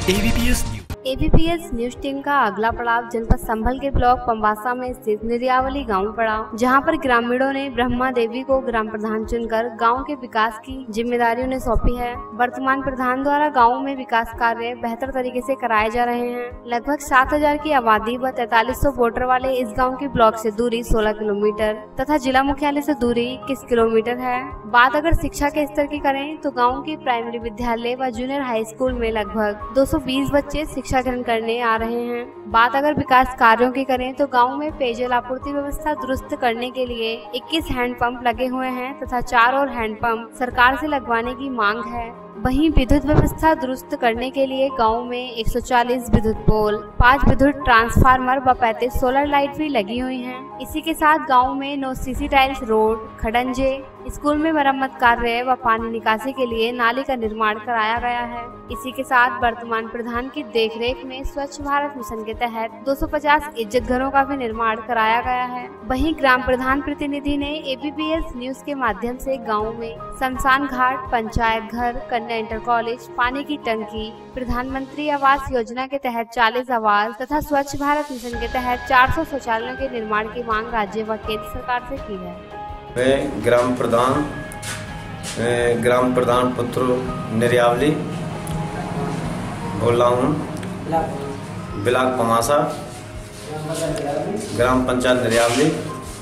ABPS news team का अगला पड़ाव जनपद संभल के ब्लॉक पंबासा में स्थित निरियावली गांव पड़ा, जहां पर ग्रामीणों ने ब्रह्मा देवी को ग्राम प्रधान चुनकर गांव के विकास की जिम्मेदारी उन्हें सौंपी है। वर्तमान प्रधान द्वारा गांव में विकास कार्य बेहतर तरीके से कराए जा रहे हैं। लगभग 7000 की आबादी व 4300 वोटर वाले इस गाँव की ब्लॉक से दूरी 16 किलोमीटर तथा जिला मुख्यालय से दूरी 21 किलोमीटर है। बात अगर शिक्षा के स्तर की करें तो गाँव के प्राइमरी विद्यालय व जूनियर हाई स्कूल में लगभग 220 बच्चे शिक्षा ग्रहण करने आ रहे हैं। बात अगर विकास कार्यों की करें तो गांव में पेयजल आपूर्ति व्यवस्था दुरुस्त करने के लिए 21 हैंडपंप लगे हुए हैं तथा 4 और हैंडपंप सरकार से लगवाने की मांग है। वहीं विद्युत व्यवस्था दुरुस्त करने के लिए गांव में 140 विद्युत पोल, 5 विद्युत ट्रांसफार्मर व 35 सोलर लाइट भी लगी हुई हैं। इसी के साथ गांव में 9 सीसी टाइल्स रोड, खड़ंजे, स्कूल में मरम्मत कार्य व पानी निकासी के लिए नाली का निर्माण कराया गया है। इसी के साथ वर्तमान प्रधान की देखरेख में स्वच्छ भारत मिशन के तहत 250 इज्जत घरों का भी निर्माण कराया गया है। वहीं ग्राम प्रधान प्रतिनिधि ने एबीपीएस न्यूज के माध्यम से गाँव में शमशान घाट, पंचायत घर, कन्या इंटर कॉलेज, पानी की टंकी, प्रधानमंत्री आवास योजना के तहत 40 आवास तथा स्वच्छ भारत मिशन के तहत 400 शौचालयों के निर्माण की मांग राज्य व केंद्र सरकार से की है। मैं ग्राम प्रधान पुत्र निरियावली बोल रहा हूँ, ब्लॉक पंबासा, ग्राम पंचायत निरियावली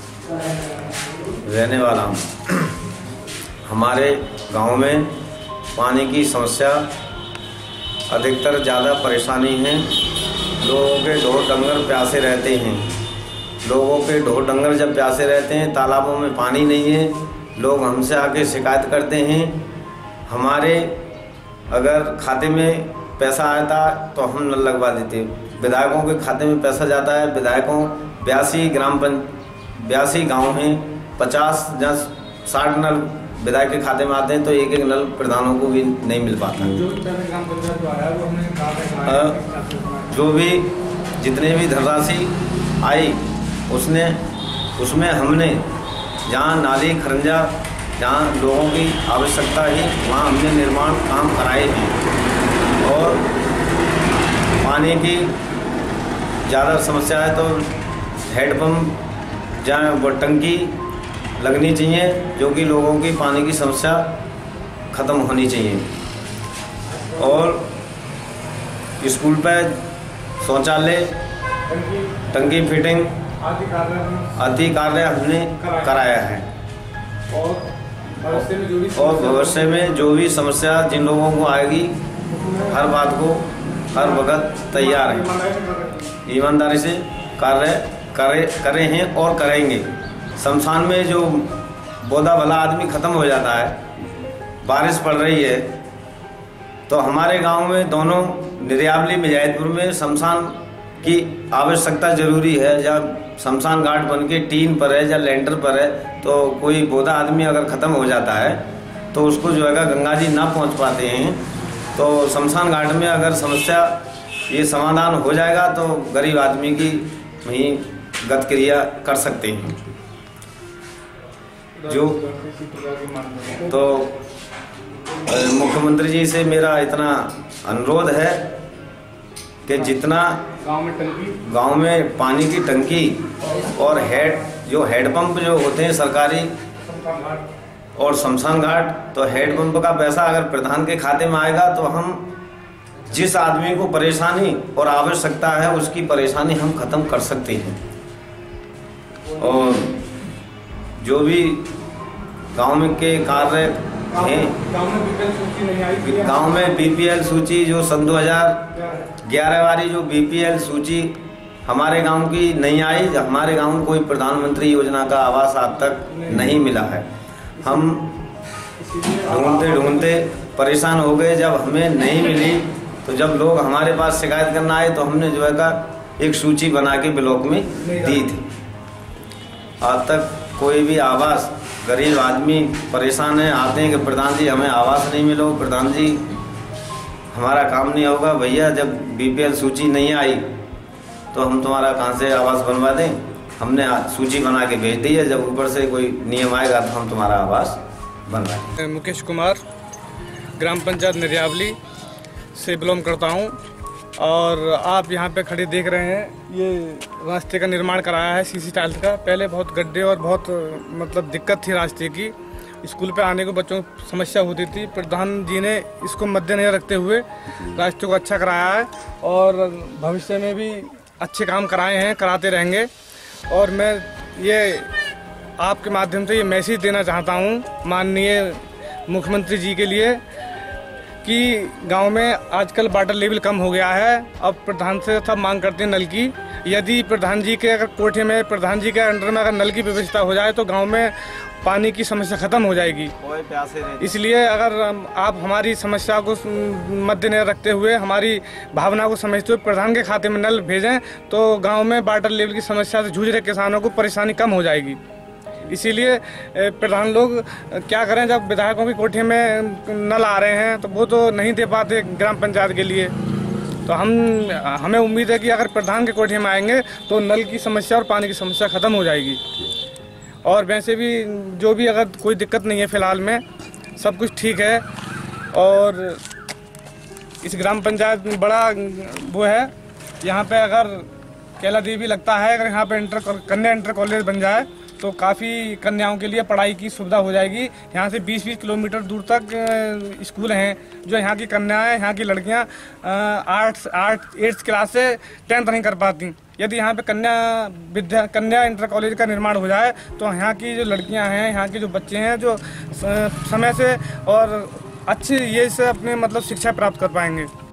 रहने वाला हूँ। हमारे गांव में पानी की समस्या अधिकतर ज़्यादा परेशानी है। लोगों के ढोर डंगर प्यासे रहते हैं। लोगों के ढोर डंगर जब प्यासे रहते हैं, तालाबों में पानी नहीं है, लोग हमसे आके शिकायत करते हैं। हमारे अगर खाते में पैसा आता तो हम नल लगवा देते। विधायकों के खाते में पैसा जाता है। विधायकों 82 गाँव हैं, 50 या 60 नल विधायक के खाते में आते हैं, तो एक एक नल प्रधानों को भी नहीं मिल पाता। जो भी जितने भी धनराशि आई उसमें हमने जहाँ नाली खरंजा, जहाँ लोगों की आवश्यकता है, वहाँ हमने निर्माण काम कराए हैं। और पानी की ज़्यादा समस्या है तो हैंडपम्प जहाँ वो टंकी लगनी चाहिए, जो कि लोगों की पानी की समस्या ख़त्म होनी चाहिए। और स्कूल पर शौचालय, टंकी फिटिंग आदि कार्य हमने कराया है। और भविष्य में जो भी समस्या जिन लोगों को आएगी, हर बात को हर वक्त तैयार है। ईमानदारी से कार्य करे हैं और करेंगे। शमशान में जो बोदा भला आदमी ख़त्म हो जाता है, बारिश पड़ रही है, तो हमारे गांव में दोनों निरियावली मिजायतपुर में शमशान की आवश्यकता ज़रूरी है। जब शमशान घाट बन के टीन पर है या लेंटर पर है, तो कोई बोदा आदमी अगर ख़त्म हो जाता है तो उसको जो है गंगा जी ना पहुंच पाते हैं। तो शमशान घाट में अगर समस्या ये समाधान हो जाएगा तो गरीब आदमी की वहीं गत क्रिया कर सकते हैं। तो मुख्यमंत्री जी से मेरा इतना अनुरोध है कि जितना गांव में पानी की टंकी और हेडपंप जो होते हैं सरकारी और शमशान घाट, तो हेडपंप का पैसा अगर प्रधान के खाते में आएगा तो हम जिस आदमी को परेशानी और आवश्यकता है उसकी परेशानी हम खत्म कर सकते हैं। और जो भी गांव में के कार्य हैं, गांव में बीपीएल सूची जो सन 2011 वाली जो बीपीएल सूची हमारे गांव की नहीं आई। हमारे गांव में कोई प्रधानमंत्री योजना का आवास आज तक नहीं मिला है। हम ढूंढते परेशान हो गए। जब हमें नहीं मिली तो जब लोग हमारे पास शिकायत करना आए तो हमने जो है एक सूची बना के ब्लॉक में दी थी। आज तक कोई भी आवास, गरीब आदमी परेशान है, आते हैं कि प्रधान जी हमें आवास नहीं मिलो, प्रधान जी हमारा काम नहीं होगा। भैया जब बीपीएल सूची नहीं आई तो हम तुम्हारा कहाँ से आवास बनवा दें। हमने सूची बना के भेज दी है, जब ऊपर से कोई नियम आएगा तो हम तुम्हारा आवास बनवाएंगे। मुकेश कुमार, ग्राम पंचायत निरियावली से बिलोंग करता हूँ। और आप यहाँ पे खड़े देख रहे हैं, ये रास्ते का निर्माण कराया है सीसी टाइल्स का। पहले बहुत गड्ढे और बहुत मतलब दिक्कत थी रास्ते की, स्कूल पे आने को बच्चों को समस्या होती थी। प्रधान जी ने इसको मद्देनजर रखते हुए रास्ते को अच्छा कराया है और भविष्य में भी अच्छे काम कराए हैं, कराते रहेंगे। और मैं ये आपके माध्यम से ये मैसेज देना चाहता हूँ माननीय मुख्यमंत्री जी के लिए कि गांव में आजकल वाटर लेवल कम हो गया है। अब प्रधान से सब मांग करते हैं नल की। यदि प्रधान जी के अगर कोठे में, प्रधान जी के अंडर में अगर नल की व्यवस्था हो जाए तो गांव में पानी की समस्या खत्म हो जाएगी। इसलिए अगर आप हमारी समस्या को मद्देनजर रखते हुए, हमारी भावना को समझते हुए प्रधान के खाते में नल भेजें तो गांव में वाटर लेवल की समस्या से जूझ रहे किसानों को परेशानी कम हो जाएगी। इसीलिए प्रधान लोग क्या करें, जब विधायकों की कोठे में नल आ रहे हैं तो वो तो नहीं दे पाते ग्राम पंचायत के लिए, तो हमें उम्मीद है कि अगर प्रधान के कोठे में आएंगे तो नल की समस्या और पानी की समस्या खत्म हो जाएगी। और वैसे भी जो भी अगर कोई दिक्कत नहीं है फ़िलहाल में, सब कुछ ठीक है। और इस ग्राम पंचायत में बड़ा वो है, यहाँ पे अगर केला देवी लगता है, अगर यहाँ पे कन्या इंटर कॉलेज बन जाए तो काफ़ी कन्याओं के लिए पढ़ाई की सुविधा हो जाएगी। यहाँ से 20-20 किलोमीटर दूर तक स्कूल हैं जो यहाँ की कन्याएं, यहाँ की लड़कियाँ 8th क्लास से 10th नहीं कर पाती। यदि यहाँ पे कन्या इंटर कॉलेज का निर्माण हो जाए तो यहाँ की जो लड़कियाँ हैं, यहाँ के जो बच्चे हैं, जो समय से और अच्छी ये से अपने मतलब शिक्षा प्राप्त कर पाएंगे।